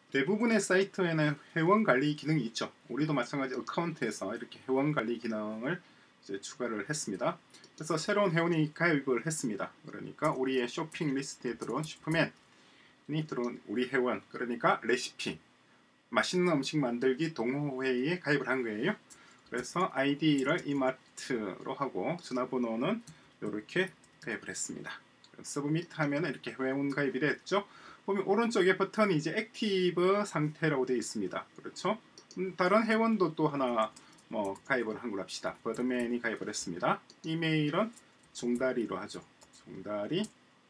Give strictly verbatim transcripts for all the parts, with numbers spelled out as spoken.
대부분의 사이트에는 회원 관리 기능이 있죠. 우리도 마찬가지 어카운트에서 이렇게 회원 관리 기능을 이제 추가를 했습니다. 그래서 새로운 회원이 가입을 했습니다. 그러니까 우리의 쇼핑 리스트에 들어온 슈퍼맨이 들어온 우리 회원, 그러니까 레시피 맛있는 음식 만들기 동호회에 가입을 한 거예요. 그래서 아이디를 이마트로 하고 전화번호는 이렇게 가입을 했습니다. 서브미트 하면 이렇게 회원 가입이 됐죠. 보면 오른쪽에 버튼이 이제 액티브 상태라고 되어 있습니다. 그렇죠? 음, 다른 회원도 또 하나 뭐 가입을 한 걸로 합시다. 버드맨이 가입을 했습니다. 이메일은 종다리로 하죠. 종다리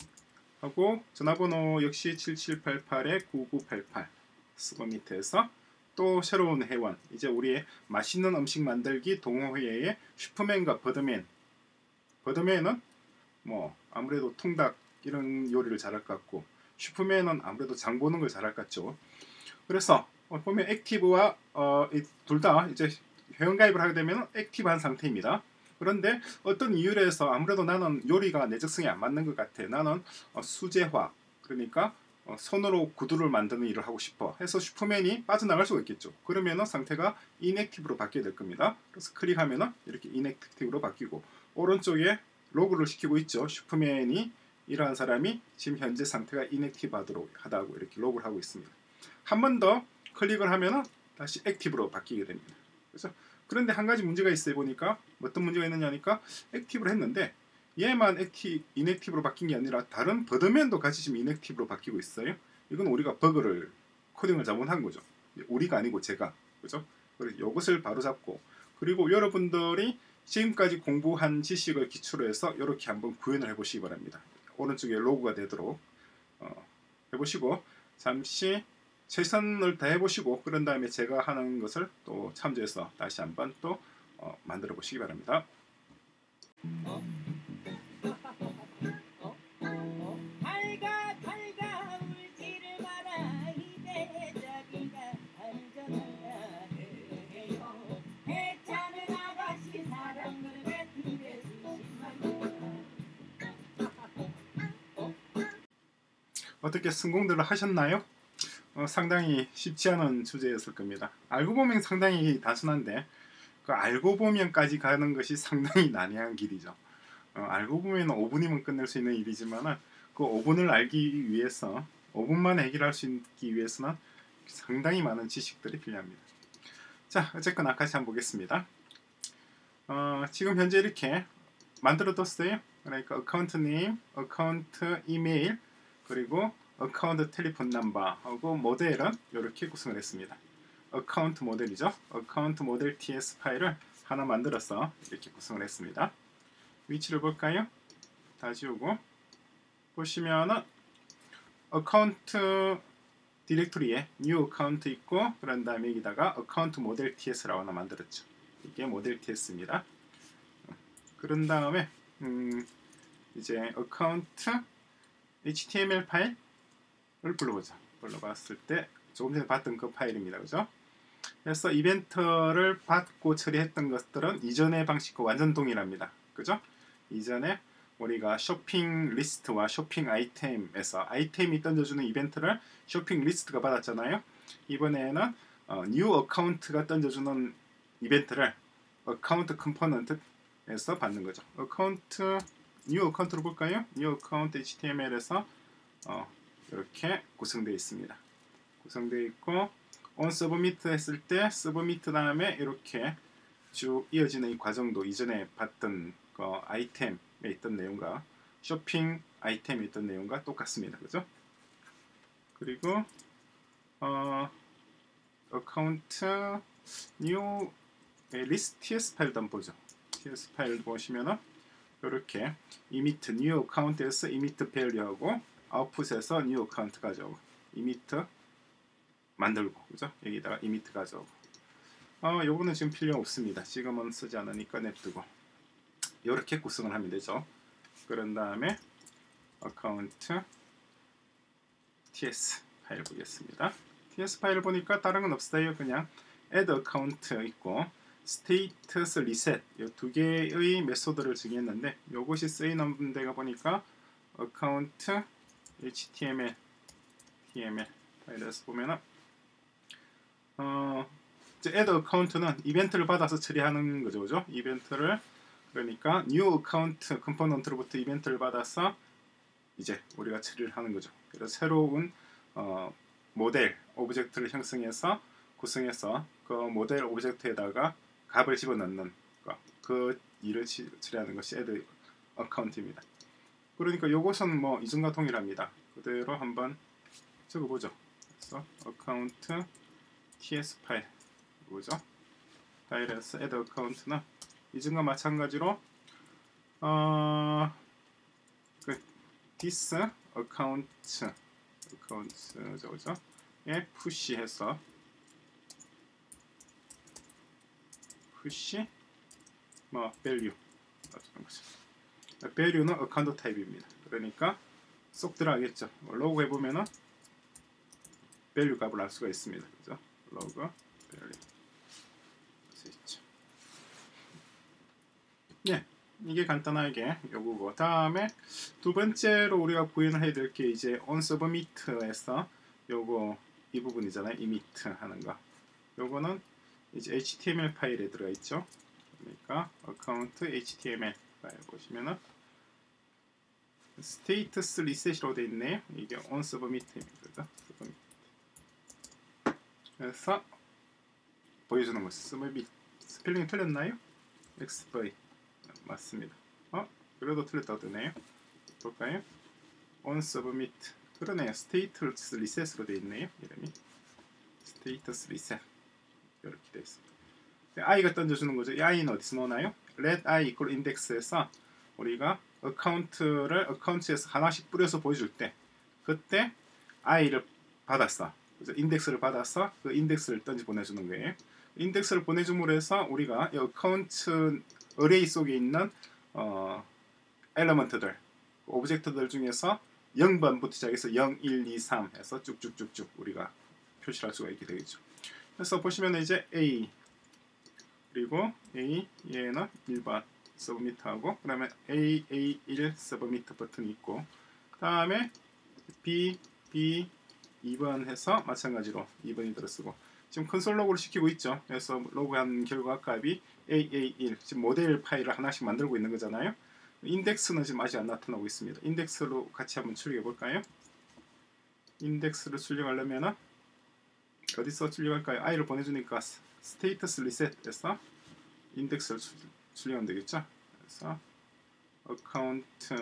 하고 전화번호 역시 칠칠팔팔 구구팔팔 서브미트에서 또 새로운 회원, 이제 우리의 맛있는 음식 만들기 동호회의 슈퍼맨과 버드맨. 버드맨은 뭐 아무래도 통닭 이런 요리를 잘할 것 같고, 슈퍼맨은 아무래도 장 보는 걸 잘할 것 같죠. 그래서 보면 액티브와 어, 둘 다 이제 회원 가입을 하게 되면 액티브한 상태입니다. 그런데 어떤 이유로 해서 아무래도 나는 요리가 내 적성에 안 맞는 것 같아. 나는 어, 수제화, 그러니까 어, 손으로 구두를 만드는 일을 하고 싶어 해서 슈퍼맨이 빠져나갈 수가 있겠죠. 그러면 상태가 인액티브로 바뀌게 될 겁니다. 그래서 클릭하면 이렇게 인액티브로 바뀌고, 오른쪽에 로그를 시키고 있죠. 슈퍼맨이 이러한 사람이 지금 현재 상태가 인액티브 하다고 이렇게 로그를 하고 있습니다. 한 번 더 클릭을 하면 다시 액티브로 바뀌게 됩니다. 그래서 그런데 한 가지 문제가 있어요. 보니까 어떤 문제가 있느냐니까 액티브를 했는데 얘만 액티, 인액티브로 바뀐 게 아니라 다른 버드맨도 같이 지금 인액티브로 바뀌고 있어요. 이건 우리가 버그를 코딩을 잘못한 거죠. 우리가 아니고 제가, 그죠? 그래서 이것을 바로 잡고, 그리고 여러분들이 지금까지 공부한 지식을 기초로 해서 이렇게 한번 구현을 해보시기 바랍니다. 오른쪽에 로고가 되도록 어, 해보시고 잠시 최선을 다해보시고, 그런 다음에 제가 하는 것을 또 참조해서 다시 한번 또 어, 만들어 보시기 바랍니다. 어? 어떻게 성공들 하셨나요? 어, 상당히 쉽지 않은 주제였을 겁니다. 알고 보면 상당히 단순한데 그 알고 보면까지 가는 것이 상당히 난해한 길이죠. 어, 알고 보면 오 분이면 끝낼 수 있는 일이지만 그 오 분을 알기 위해서, 오 분만 해결할 수 있기 위해서는 상당히 많은 지식들이 필요합니다. 자, 어쨌거나 같이 한번 보겠습니다. 어, 지금 현재 이렇게 만들어뒀어요. 그러니까 어카운트 네임, 어카운트 이메일, 그리고 어카운트 텔레폰 넘버하고 모델은 이렇게 구성을 했습니다. 어카운트 모델이죠. 어카운트 모델 티에스 파일을 하나 만들어서 이렇게 구성을 했습니다. 위치를 볼까요? 다 지우고 보시면은 어카운트 디렉토리에 new 어카운트 있고, 그런 다음에 여기다가 어카운트 모델 티에스라고 하나 만들었죠. 이게 모델 티에스입니다. 그런 다음에 음, 이제 어카운트 에이치티엠엘 파일을 불러보자. 불러봤을 때 조금 전에 봤던 그 파일입니다. 그죠? 그래서 이벤트를 받고 처리했던 것들은 이전의 방식과 완전 동일합니다. 그죠? 이전에 우리가 쇼핑 리스트와 쇼핑 아이템에서 아이템이 던져주는 이벤트를 쇼핑 리스트가 받았잖아요. 이번에는 어, 뉴 어카운트가 던져주는 이벤트를 어카운트 컴포넌트에서 받는 거죠. 어카운트 뉴 어카운트로 볼까요? 뉴 어카운트 에이치티엠엘에서 어, 이렇게 구성되어 있습니다. 구성되어 있고 on submit 했을 때 submit 다음에 이렇게 쭉 이어지는 이 과정도 이전에 봤던 그 아이템에 있던 내용과 쇼핑 아이템에 있던 내용과 똑같습니다. 그죠? 그리고 어, 어카운트 new 리스트 티에스 파일도 한번 보죠. 티에스 파일 보시면은 이렇게 emit new account에서 emit value하고 output에서 new account 가져오고 emit 만들고, 그죠? 여기다가 emit 가져오고. 어, 요거는 지금 필요 없습니다. 지금은 쓰지 않으니까 냅두고 이렇게 구성을 하면 되죠. 그런 다음에 account ts 파일 보겠습니다. ts 파일 보니까 다른 건 없어요. 그냥 add account 있고 status reset 이 두 개의 메소드를 정했는데, 요것이 쓰이는 데가 보니까 account 에이치티엠엘 티엠엘 파일에서 보면은 어, 이제 add account는 이벤트를 받아서 처리하는 거죠, 그죠? 이벤트를 그러니까 new account 컴포넌트로부터 이벤트를 받아서 이제 우리가 처리를 하는 거죠. 그래서 새로운 어, 모델 오브젝트를 형성해서 구성해서 그 모델 오브젝트에다가 값을 집어넣는 거, 그 일을 치, 처리하는 것이 add account입니다. 그러니까 요것은 뭐 이전과 동일합니다. 그대로 한번 적어보죠. 그래서 account ts 파일 뭐죠? 파일에서 add account는 이전과 마찬가지로 어, 그 this account account 저죠? 에 푸시해서 푸시 뭐 value 넣어주는 거죠. value는 account 타입입니다. 그러니까 쏙 들어가겠죠. 로그 해보면은 value 값을 알 수가 있습니다. 그죠? 로그 value 있죠. 예, 이게 간단하게 요거고, 다음에 두 번째로 우리가 구현을 해야 될 게 이제 onSubmit에서 요거 이 부분이잖아요. emit 하는 거. 요거는 이제 에이치티엠엘 파일에 들어가 있죠. 그러니까 account 에이치티엠엘 파일 보시면은 스테이터스 리셋이라고 되어 있네요. 이게 onSubmit입니다. 그래서 보여주는 것이 submit. 스펠링이 틀렸나요? xv 맞습니다. 어? 그래도 틀렸다고 되네요. 볼까요? onSubmit. 그러네요. 스테이터스 리셋으로 되어 있네요. 이름이 스테이터스 리셋 이렇게 되어 있습니다. i가 던져주는 거죠. 이 i는 어디서 나오나요? let i equal index에서 우리가 어카운트를 어카운트에서 하나씩 뿌려서 보여줄 때 그때 i를 받았어. 그래서 인덱스를 받아서 그 인덱스를 던지 보내주는 거예요. 인덱스를 보내줌으로 해서 우리가 이 어카운트 어레이 속에 있는 어, 엘리먼트들 오브젝트들 중에서 영 번부터 시작해서 영, 일, 이, 삼 해서 쭉쭉쭉쭉 우리가 표시할 수가 있게 되겠죠. 그래서 보시면 이제 A 그리고 A 얘는 일 번 서브미트하고 그 다음에 A, A 일 서브미트 버튼이 있고 그 다음에 B, B 이 번 해서 마찬가지로 이 번이 들어쓰고 지금 컨솔 로그를 시키고 있죠. 그래서 로그한 결과 값이 A, A 일 지금 모델 파일을 하나씩 만들고 있는 거잖아요. 인덱스는 지금 아직 안 나타나고 있습니다. 인덱스로 같이 한번 출력해 볼까요? 인덱스를 출력하려면 어디서 출력할까요? i를 보내주니까 스테이터스 리셋에서 인덱스를 출력하면 되겠죠. 그래서 account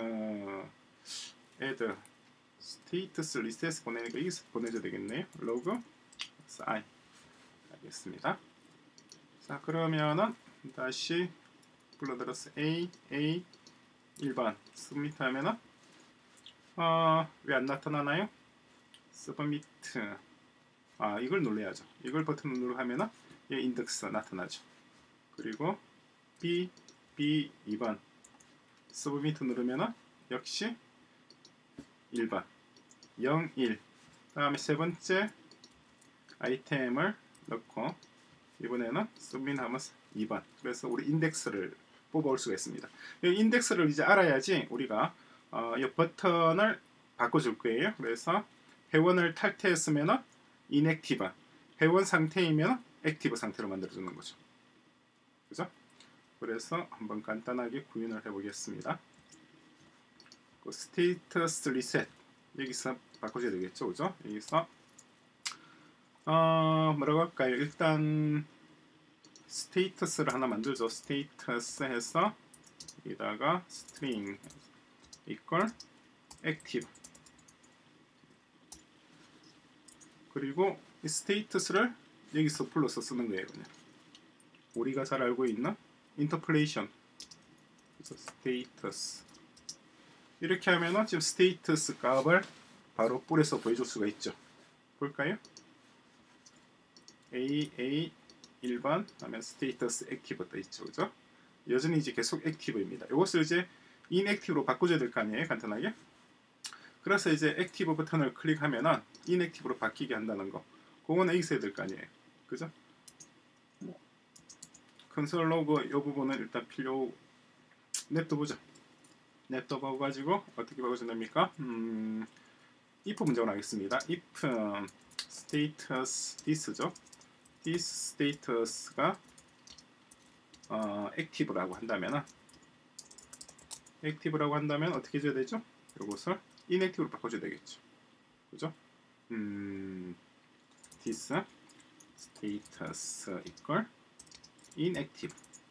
add 스테이터스 리셋 보내니까 여기서 보내줘야 되겠네요. 로그 그래서 i 알겠습니다. 자 그러면은 다시 불러들어서 a a 일 번 submit 하면은 어, 왜 안 나타나나요? submit 아 이걸 눌러야죠. 이걸 버튼을 누르 하면은 이 인덱스 나타나죠. 그리고 B, B 이 번 submit 누르면은 역시 일 번 영, 일 다음에 세 번째 아이템을 넣고 이번에는 submit 하면 이 번 그래서 우리 인덱스를 뽑아올 수가 있습니다. 이 인덱스를 이제 알아야지 우리가 어, 이 버튼을 바꿔줄 거예요. 그래서 회원을 탈퇴했으면은 inactive, 회원 상태이면 액티브 상태로 만들어주는 거죠. 그죠? 그래서 한번 간단하게 구현을 해보겠습니다. 그 스테이터스 리셋 여기서 바꿔줘야 되겠죠, 그죠? 여기서 어 뭐라고 할까요? 일단 스테이터스를 하나 만들죠. 스테이터스 해서 여기다가 string equal active 그리고 이 스테이터스를 여기서 불러서 쓰는 거예요. 그냥 우리가 잘 알고 있는 인터폴레이션 그래서 스테이터스 이렇게 하면은 지금 스테이터스 값을 바로 뿌려서 보여줄 수가 있죠. 볼까요? A A 일 번 하면 스테이터스 액티브 떠 있죠, 그죠? 여전히 이제 계속 액티브입니다. 이것을 이제 inactive로 바꿔줘야 될 거 아니에요, 간단하게. 그래서 이제 액티브 버튼을 클릭하면은 inactive로 바뀌게 한다는 거. 그거는 여기서 해야 될 거 아니에요, 그죠? 컨솔 로그 이 부분은 일단 필요 냅둬보죠. 냅둬보고 가지고 어떻게 바꿔준답니까? 음, if 문장으로 하겠습니다. if status this죠. this status가 어, active라고 한다면은 active라고 한다면 어떻게 해줘야 되죠? 이것을 inactive로 바꿔줘야 되겠죠. 그죠? 음, this status equal inactive.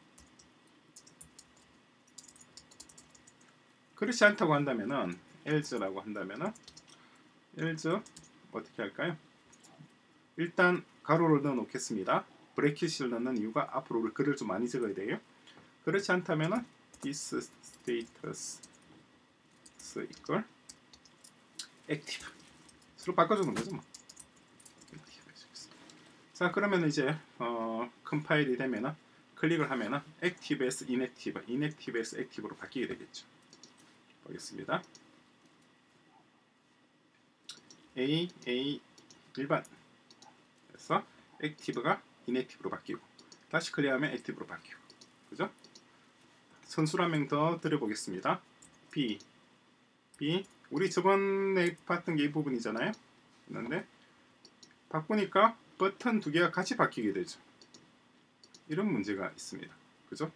그렇지 않다고 한다면은 else라고 한다면은 else 어떻게 할까요? 일단 가로를 넣어 놓겠습니다. 브래킷을 넣는 이유가 앞으로 우리 글을 좀 많이 적어야 돼요. 그렇지 않다면은 this status equal active 서로 바꿔주는 거죠 뭐. 자 그러면 이제 어, 컴파일이 되면은 클릭을 하면은 active에서 inactive, inactive에서 active로 바뀌게 되겠죠. 보겠습니다. A, A 일반 그래서 active가 inactive로 바뀌고 다시 클릭하면 active로 바뀌고 그죠? 선수를 한 명 더 드려보겠습니다. B, B 우리 저번에 봤던 게 이 부분이잖아요. 그런데 바꾸니까 버튼 두 개가 같이 바뀌게 되죠. 이런 문제가 있습니다. 그죠?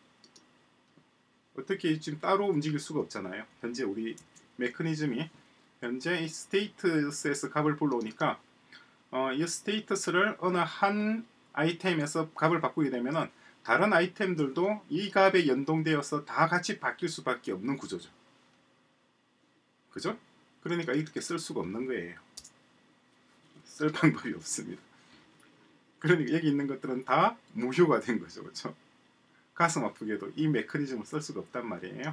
어떻게 지금 따로 움직일 수가 없잖아요. 현재 우리 메커니즘이 현재 이 스테이터스에서 값을 불러오니까 어, 이 스테이터스를 어느 한 아이템에서 값을 바꾸게 되면은 다른 아이템들도 이 값에 연동되어서 다 같이 바뀔 수밖에 없는 구조죠. 그죠? 그러니까 이렇게 쓸 수가 없는 거예요. 쓸 방법이 없습니다. 그러니까 여기 있는 것들은 다 무효가 된 거죠. 그렇죠? 가슴 아프게도 이 메커니즘을 쓸 수가 없단 말이에요.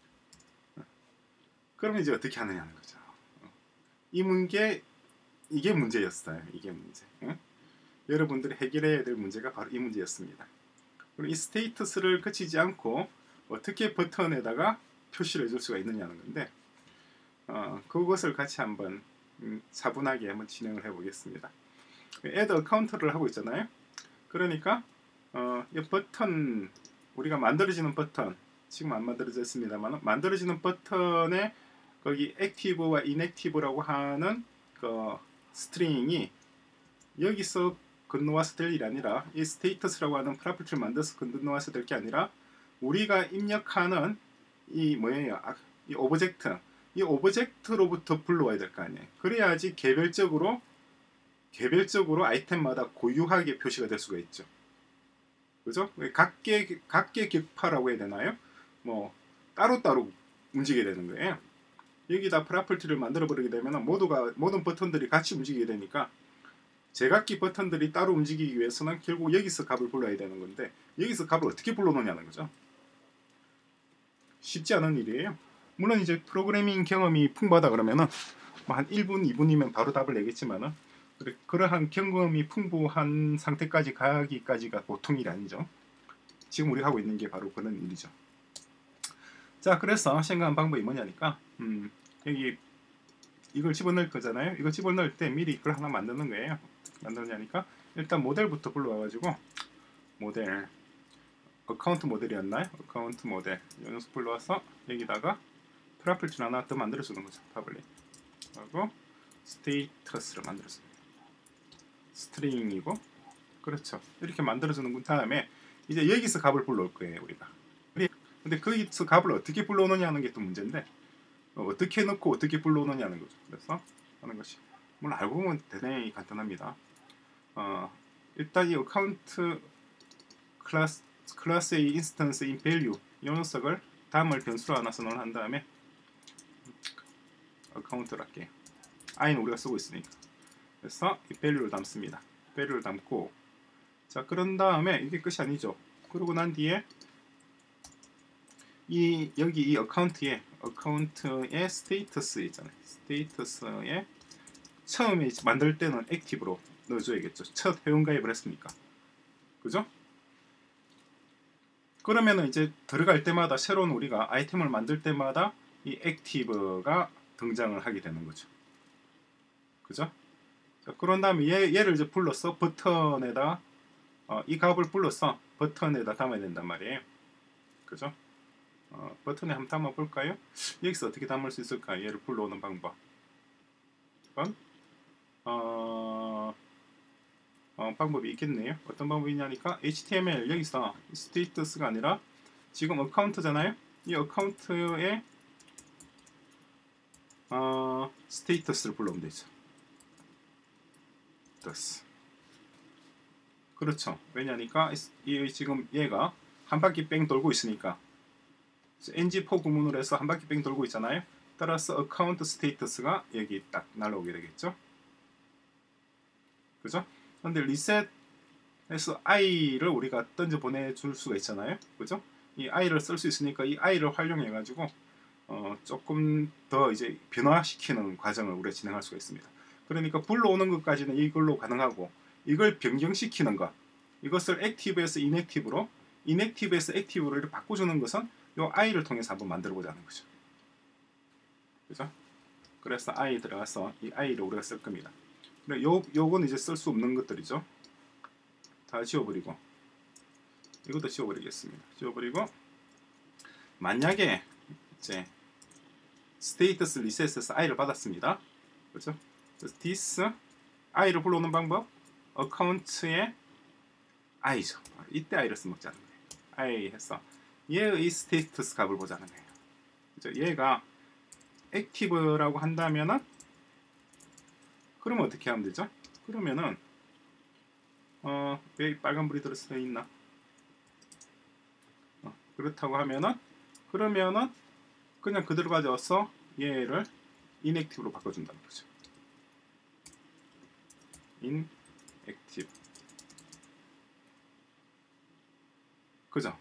그러면 이제 어떻게 하느냐는 거죠. 이 문제, 이게 문제였어요. 이게 문제. 응? 여러분들이 해결해야 될 문제가 바로 이 문제였습니다. 그리고 이 스테이터스를 거치지 않고 어떻게 버튼에다가 표시를 해줄 수가 있느냐는 건데 어, 그것을 같이 한번 음, 차분하게 한번 진행을 해보겠습니다. add account를 하고 있잖아요. 그러니까 어, 이 버튼 우리가 만들어지는 버튼 지금 안 만들어졌습니다만 만들어지는 버튼에 거기 active와 inactive라고 하는 그 스트링이 여기서 건너와서 될 일이 아니라 이 status라고 하는 프로퍼티를 만들어서 건너와서 될 게 아니라 우리가 입력하는 이 뭐예요? 이 오브젝트 이 오브젝트로부터 불러와야 될 거 아니에요. 그래야지 개별적으로 개별적으로 아이템마다 고유하게 표시가 될 수가 있죠. 그죠? 각계 각계 격파라고 해야 되나요? 뭐 따로따로 움직이게 되는 거예요. 여기다 프로퍼티를 만들어 버리게 되면 모두가 모든 버튼들이 같이 움직이게 되니까 제각기 버튼들이 따로 움직이기 위해서는 결국 여기서 값을 불러야 되는 건데 여기서 값을 어떻게 불러놓냐는 거죠. 쉽지 않은 일이에요. 물론 이제 프로그래밍 경험이 풍부하다 그러면은 뭐 한 일 분, 이 분이면 바로 답을 내겠지만은 그러한 경험이 풍부한 상태까지 가기까지가 보통 일이 아니죠. 지금 우리가 하고 있는 게 바로 그런 일이죠. 자, 그래서 생각한 방법이 뭐냐니까 음, 여기 이걸 집어넣을 거잖아요. 이거 집어넣을 때 미리 이걸 하나 만드는 거예요. 만드냐니까 일단 모델부터 불러와가지고 모델 어카운트 모델이었나요? 어카운트 모델 이 녀석 불러와서 여기다가 프로퍼티를 하나 더 만들어주는 거죠. 파블릭 하고 스테이터스를 만들어줍니다. 스트링이고 그렇죠. 이렇게 만들어주는 다음에 이제 여기서 값을 불러올 거예요. 우리가. 근데 거기서 값을 어떻게 불러오느냐 하는 게 또 문제인데 어, 어떻게 넣고 어떻게 불러오느냐는 거죠. 그래서 하는 것이 물론 알고 보면 대단히 간단합니다. 어, 일단 이 어카운트 클래스, 클래스의 인스턴스 인 밸류 이 녀석을 다음을 변수로 하나 선언을 한 다음에 어카운트를 할게요. i는 우리가 쓰고 있으니까. 그래서 이 밸류를 담습니다. 밸류를 담고 자 그런 다음에 이게 끝이 아니죠. 그러고 난 뒤에 이 여기 이 어카운트에 어카운트의 스테이터스 있잖아요. 스테이터스에 처음에 만들 때는 액티브로 넣어줘야겠죠. 첫 회원가입을 했으니까. 그죠? 그러면은 이제 들어갈 때마다 새로운 우리가 아이템을 만들 때마다 이 액티브가 등장을 하게 되는 거죠. 그죠? 자, 그런 다음에 얘, 얘를 이제 불러서 버튼에다 어, 이 값을 불러서 버튼에다 담아야 된단 말이에요. 그죠? 어, 버튼에 한번 담아 볼까요? 여기서 어떻게 담을 수 있을까? 얘를 불러오는 방법. 어, 어, 어, 방법이 있겠네요. 어떤 방법이 있냐니까 에이치티엠엘 여기서 스테이터스가 아니라 지금 어카운트잖아요. 이 어카운트에 어, 스테이터스를 불러오면 되죠. 스테이터스. 그렇죠. 왜냐니까 이 지금 얘가 한 바퀴 뺑 돌고 있으니까 엔지 포 구문으로 해서 한 바퀴 뺑 돌고 있잖아요. 따라서 어카운트 스테이터스가 여기 딱 날라오게 되겠죠. 그죠? 근데 리셋에서 i를 우리가 던져 보내줄 수가 있잖아요. 그죠? 이 i를 쓸 수 있으니까 이 i를 활용해 가지고 어, 조금 더 이제 변화시키는 과정을 우리가 진행할 수가 있습니다. 그러니까 불러오는 것까지는 이걸로 가능하고 이걸 변경시키는 것, 이것을 액티브에서 인액티브로, 인액티브에서 액티브로 이렇게 바꿔주는 것은 요 i를 통해서 한번 만들어 보자는 거죠. 그죠? 그래서 i 들어가서 이 i를 우리가 쓸 겁니다. 요, 요건 이제 쓸 수 없는 것들이죠. 다 지워버리고 이것도 지워버리겠습니다. 지워버리고 만약에 이제 스테이터스 리셋에서 i를 받았습니다. 그렇죠? 그래서 this i를 불러오는 방법 어카운트에 i죠. 이때 i를 써먹자는 거예요. i 해서 얘의 스테이터스 값을 보자는 거예요. 그렇죠? 얘가 액티브라고 한다면은 그러면 어떻게 하면 되죠? 그러면은 어, 왜 빨간불이 들어서 있나? 어, 그렇다고 하면은 그러면은 그냥 그대로 가져와서 얘를 inactive로 바꿔준다는 거죠. inactive. 그죠?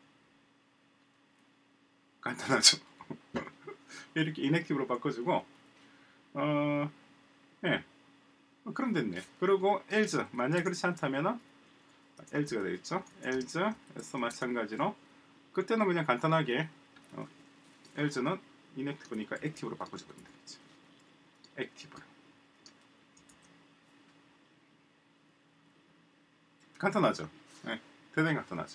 간단하죠? 이렇게 inactive로 바꿔주고 어, 예. 그럼 됐네. 그리고 else 만약에 그렇지 않다면은 else가 되겠죠. else에서 마찬가지로 그때는 그냥 간단하게 어, else는 inactive니까 active로 바꿔주면 되겠죠. active로. 간단하죠. 네, 대단히 간단하죠.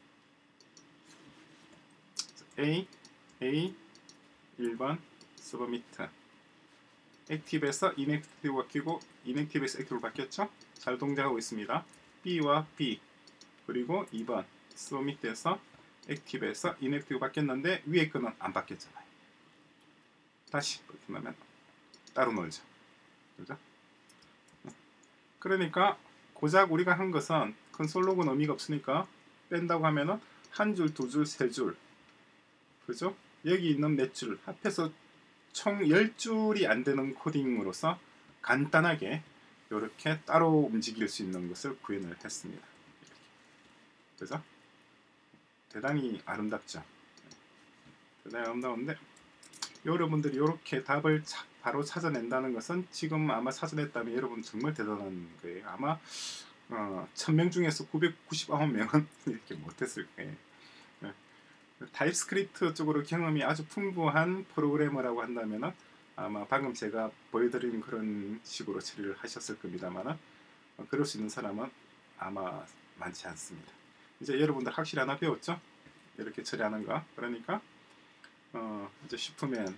A, A 일 번 submit 액티브에서 inactive 바뀌고 inactive에서 active로 바뀌었죠? 잘 동작하고 있습니다. B와 B 그리고 이 번 submit에서 액티브에서 inactive 바뀌었는데 위에 거는 안 바뀌었잖아요. 다시 그렇게 하면 따로 놀죠. 그죠? 그러니까 고작 우리가 한 것은 컨솔 로그는 의미가 없으니까 뺀다고 하면은 한 줄, 두 줄, 세 줄 그죠? 여기 있는 몇 줄 합해서 총 열 줄이 안 되는 코딩으로서 간단하게 이렇게 따로 움직일 수 있는 것을 구현을 했습니다. 그죠? 대단히 아름답죠? 대단히 아름다운데 여러분들이 이렇게 답을 차, 바로 찾아낸다는 것은 지금 아마 찾아냈다면 여러분 정말 대단한 거예요. 아마 어, 천 명 중에서 구백구십구 명은 이렇게 못했을 거예요. 타입스크립트 쪽으로 경험이 아주 풍부한 프로그래머라고 한다면 아마 방금 제가 보여드린 그런 식으로 처리를 하셨을 겁니다만 어, 그럴 수 있는 사람은 아마 많지 않습니다. 이제 여러분들 확실히 하나 배웠죠? 이렇게 처리하는 거. 그러니까 어, 이제 슈퍼맨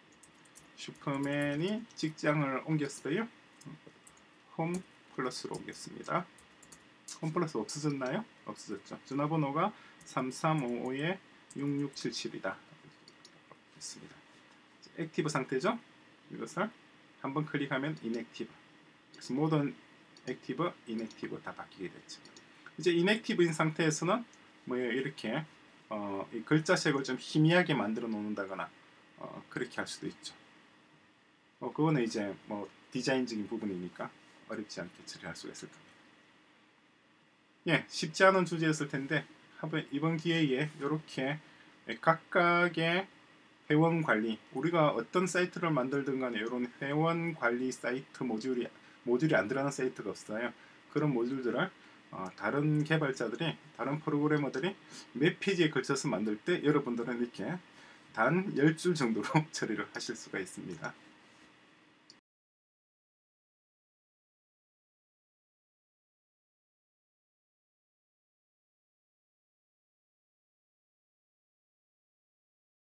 슈퍼맨이 직장을 옮겼어요. 홈 플러스로 옮겼습니다. 홈 플러스 없어졌나요? 없어졌죠. 전화번호가 삼삼오오에 육육칠칠이다. 있습니다. 액티브 상태죠? 이것을 한번 클릭하면 inactive. 그래서 모든 액티브, inactive 다 바뀌게 됐죠. 이제 inactive인 상태에서는 뭐 이렇게 어, 이 글자색을 좀 희미하게 만들어 놓는다거나 어, 그렇게 할 수도 있죠. 어, 그거는 이제 뭐 디자인적인 부분이니까 어렵지 않게 처리할 수가 있을 겁니다. 예, 쉽지 않은 주제였을 텐데 이번 기회에 이렇게 각각의 회원 관리, 우리가 어떤 사이트를 만들든 간에 이런 회원 관리 사이트 모듈이 모듈이 안 들어가는 사이트가 없어요. 그런 모듈들을 어, 다른 개발자들이, 다른 프로그래머들이 몇 페이지에 걸쳐서 만들 때 여러분들은 이렇게 단 열 줄 정도로 처리를 하실 수가 있습니다.